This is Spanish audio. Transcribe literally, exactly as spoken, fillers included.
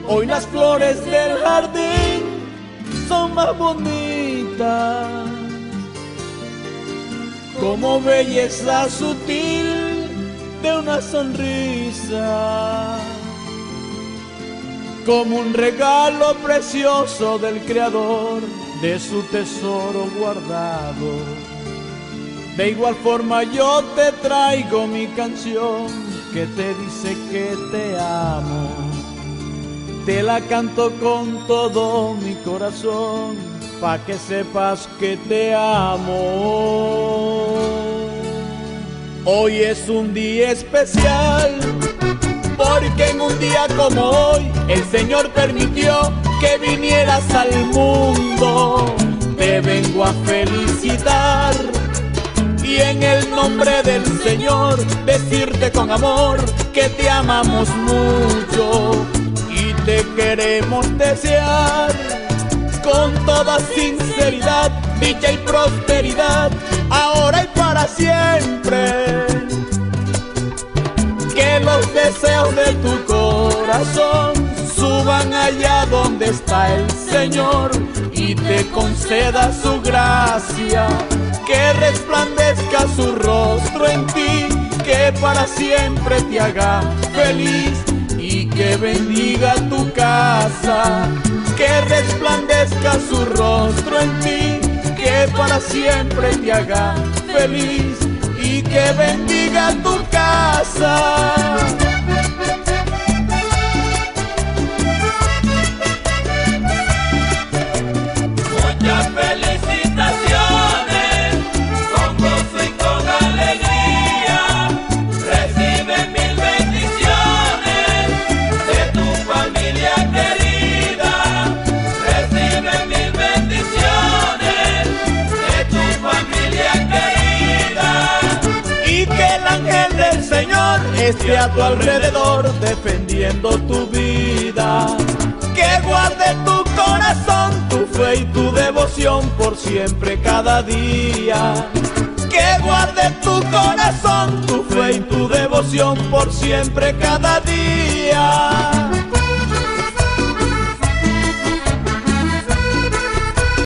Hoy las flores del jardín son más bonitas, como belleza sutil de una sonrisa, como un regalo precioso del Creador de su tesoro guardado. De igual forma yo te traigo mi canción que te dice que te amo. Te la canto con todo mi corazón, pa' que sepas que te amo. Hoy es un día especial, porque en un día como hoy el Señor permitió que vinieras al mundo. Te vengo a felicitar y en el nombre del Señor decirte con amor que te amamos mucho y te queremos desear con toda sinceridad dicha y prosperidad, ahora y para siempre. Que los deseos de tu corazón suban allá donde está el Señor y te conceda su gracia, que resplandezca su rostro en ti, que para siempre te haga feliz y que bendiga tu casa, que resplandezca su rostro en ti, que para siempre te haga feliz y que bendiga tu casa. Muchas felicitaciones, con gozo y con alegría. Recibe mil bendiciones de tu familia querida. Recibe mil bendiciones de tu familia querida. Y que el ángel del Señor esté a tu alrededor defendiendo tu vida, que guarde tu corazón, tu fe y tu devoción por siempre cada día, que guarde tu corazón, tu fe y tu devoción por siempre cada día.